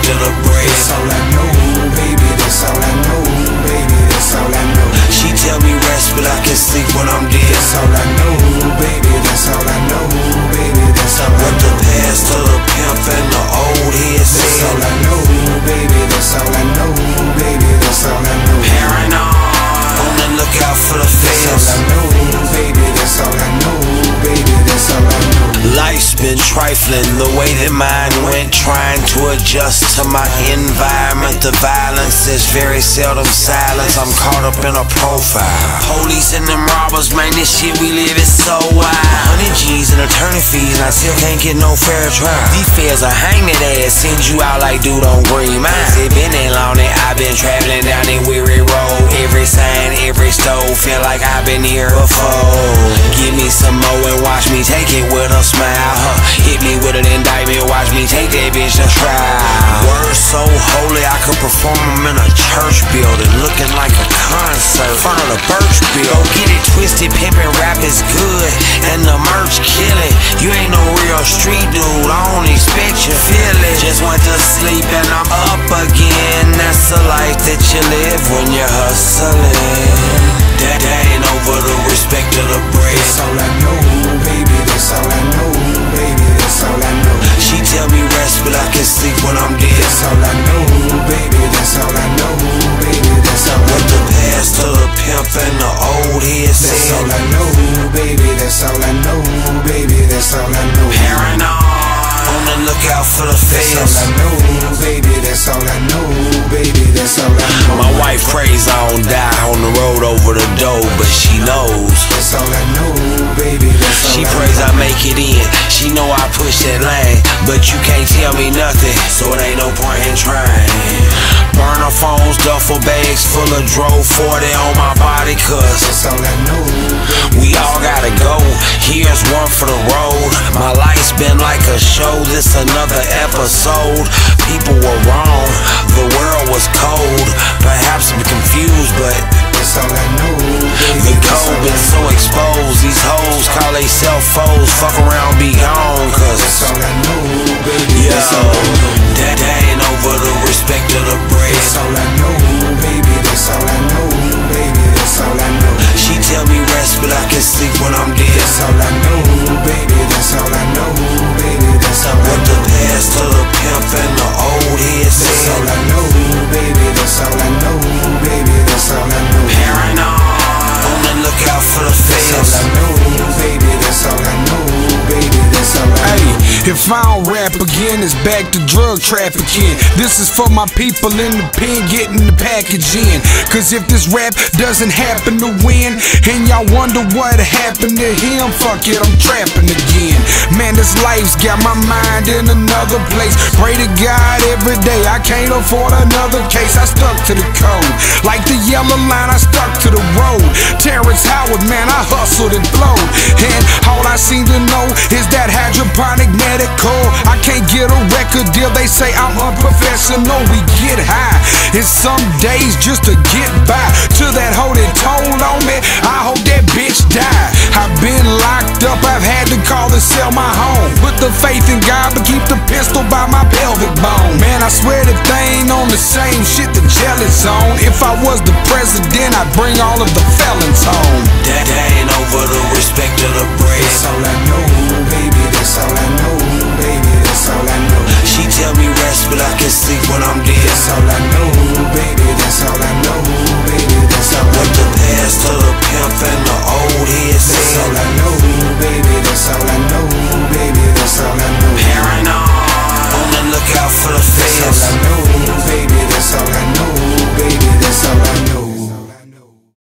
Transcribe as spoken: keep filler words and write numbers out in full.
respect of the bread. That's all I know, baby, that's all I know, baby, that's all I know. She tell me rest, but I can sleep when I'm dead. That's all I know, baby, that's all I know, baby, that's all I know. What the past of the pimp and the old head said. That's all I know, baby, that's all I know, baby, that's all I know. Paranoid, on the lookout for the feds. That's all I know, baby, that's all I know, baby, that's all I know. Life's been trifling, the way that mine went, trying to adjust to my environment. The violence is very seldom silence. I'm caught up in a profile. Police and them robbers, man, this shit we live is so wild. Hundred G's and attorney fees, and I still can't get no fair trial. These feds will hang that ass, send you out like dude on Green Mile. It been that long that I've been traveling down that weary road. Every sign, every stove, feel like I've been here before. Give me some more and watch me take it with a smile. Huh. Hit me with an indictment, watch me take that bitch to trial. Words so holy I could perform them in a church building, looking like a concert in front of the Birch Bill. Don't get it twisted, pimpin' rap is good and the merch killing. You ain't no real street dude, I don't expect you feel it. Just went to sleep and I'm up again. That's the life that you live when you're hustling. That ain't over the respect of the bread. That's all I know, baby, that's all I know, baby, that's all I know. She tell me rest, but I can sleep when I'm dead. That's all I know, baby, that's all I know, baby, that's all I know. What the past of the pimp and the old head said. That's all I know, baby, that's all I know, baby, that's all I know. Paranoid, on the lookout for the feds. That's all I know, baby, that's all I know, baby, that's all I know. My wife prays I don't die on the road over the dough, but she knows. That's all I know, baby, that's all She I prays know. I make it in. She know I push that lane, but you can't tell me nothing, so it ain't no point in trying. Burner phones, duffel bags full of dro forty on my body, cause That's all I know, we all gotta go. Here's one for the road. My life's been like a show, this another episode. People were wrong, the world was cold. Perhaps I'm confused, but that's all I know, baby, the that's code all I been so exposed. These hoes call they self foes. Fuck around, be gone, cause That's all I know, baby, yo, that's all I know. that ain't over the respect of the bread. That's all I know, baby, that's all I know, baby, that's all I know. She tell me rest, but I can sleep when I'm dead. That's all I know, baby, that's all I know, baby, that's all I What know. the past of the pimp and the old head That's said. all I know, baby, that's all I know, baby, that's all I know. Paranoid, on the lookout for the That's all feds. I know, baby, that's all I know, baby, that's all I know. Hey, if I don't rap again, it's back to drug trafficking. This is for my people in the pen getting the package in. Cause if this rap doesn't happen to win, and y'all wonder what happened to him, fuck it, I'm trapping again. Man, this life's got my mind in another place. Pray to God every day, I can't afford another case. I stuck to the code, like the yellow line, I stuck to the road. Terrence Howard, man, I hustled and flowed, and all I seem to know is that hydroponic medical. I can't get a record deal, they say I'm unprofessional. We get high, and some days just to get by. To that hoe that told on me, I hope that bitch die. I've been locked up, I've had to call and sell my home. Put the faith in God, but keep the pistol by my pelvic bone. Man, I swear that they ain't on the same shit the jealous on. If I was the president, I'd bring all of the felons home. That ain't over the respect of the bread. That's all I know,